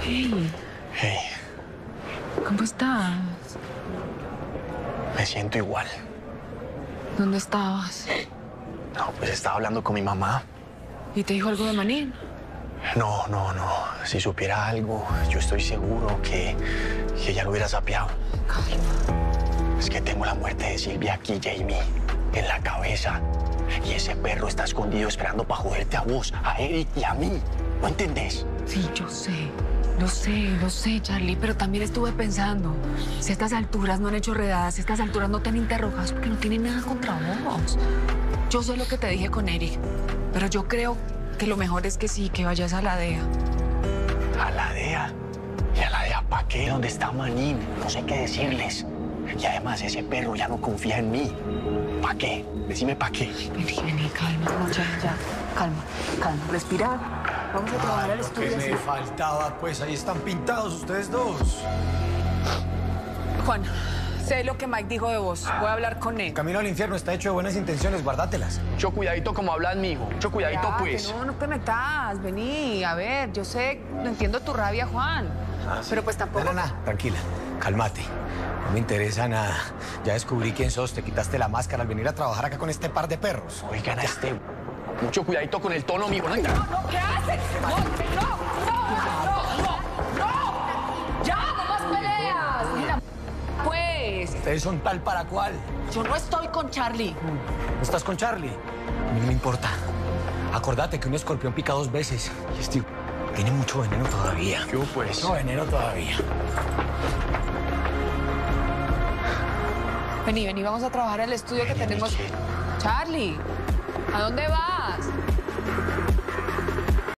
Hey, Hey, ¿cómo estás? me siento igual. ¿Dónde estabas? No, pues estaba hablando con mi mamá. ¿Y te dijo algo de Manín? No. Si supiera algo, yo estoy seguro que ella lo hubiera sapeado. Calma. Es que tengo la muerte de Silvia aquí, Jamie, en la cabeza. Y ese perro está escondido esperando para joderte a vos, a Eric y a mí. ¿No entendés? Sí, yo sé. Lo sé, Charlie, pero también estuve pensando, si a estas alturas no han hecho redadas, si a estas alturas no te han interrogado, es porque no tienen nada contra vos. Yo sé lo que te dije con Eric, pero yo creo que lo mejor es que sí, que vayas a la DEA. ¿A la DEA? ¿Y a la DEA para qué? ¿Dónde está Manín? No sé qué decirles. Y además ese perro ya no confía en mí. ¿Para qué? Decime para qué. Vení, calma, no, ya. Calma, respirar. Vamos a trabajar al Lo estudio. que me así. faltaba, pues ahí están pintados ustedes dos. Juan, sé lo que Mike dijo de vos. Voy a hablar con él. Camino al infierno está hecho de buenas intenciones, guardátelas. Mucho cuidadito como hablas, mijo. Mucho cuidadito, Ya, pues. que no te metas. Vení, a ver, yo sé, no entiendo tu rabia, Juan. Pero pues tampoco... No, tranquila, cálmate. No me interesa nada. Ya descubrí quién sos, te quitaste la máscara al venir a trabajar acá con este par de perros. Oigan a este... Mucho cuidadito con el tono, mijo. No, ¿qué haces? No. Ya, no más peleas. Mira, pues, Ustedes son tal para cual. yo no estoy con Charlie. ¿No estás con Charlie? A mí no me importa. Acordate que un escorpión pica 2 veces. Y este tiene mucho veneno todavía. ¿Qué hubo, pues? Mucho veneno todavía. Vení, vamos a trabajar en el estudio que tenemos. Michelle. Charlie, ¿a dónde vas?